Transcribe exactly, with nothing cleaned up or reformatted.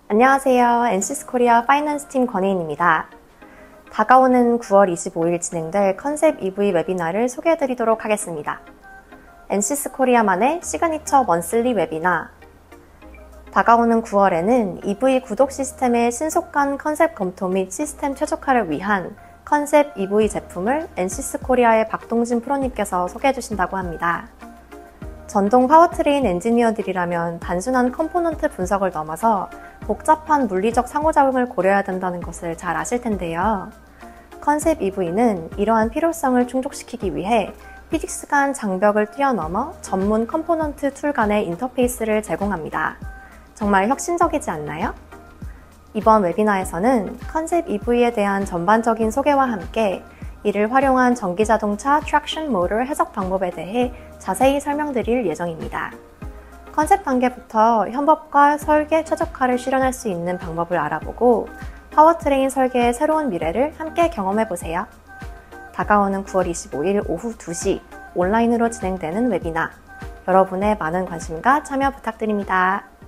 안녕하세요. 엔시스 코리아 파이낸스 팀 권혜인입니다. 다가오는 구월 이십오일 진행될 컨셉 이브이 웨비나를 소개해드리도록 하겠습니다. 엔시스 코리아만의 시그니처 먼슬리 웨비나. 다가오는 구월에는 이브이 구독 시스템의 신속한 컨셉 검토 및 시스템 최적화를 위한 컨셉 이브이 제품을 엔시스 코리아의 박동진 프로님께서 소개해 주신다고 합니다. 전동 파워트레인 엔지니어들이라면 단순한 컴포넌트 분석을 넘어서 복잡한 물리적 상호작용을 고려해야 된다는 것을 잘 아실 텐데요. 컨셉 이브이는 이러한 필요성을 충족시키기 위해 피직스 간 장벽을 뛰어넘어 전문 컴포넌트 툴 간의 인터페이스를 제공합니다. 정말 혁신적이지 않나요? 이번 웨비나에서는 컨셉 이브이에 대한 전반적인 소개와 함께 이를 활용한 전기자동차 트랙션 모터 해석 방법에 대해 자세히 설명드릴 예정입니다. 컨셉 단계부터 협업과 설계 최적화를 실현할 수 있는 방법을 알아보고 파워트레인 설계의 새로운 미래를 함께 경험해보세요. 다가오는 구월 이십오일 오후 두시 온라인으로 진행되는 웨비나, 여러분의 많은 관심과 참여 부탁드립니다.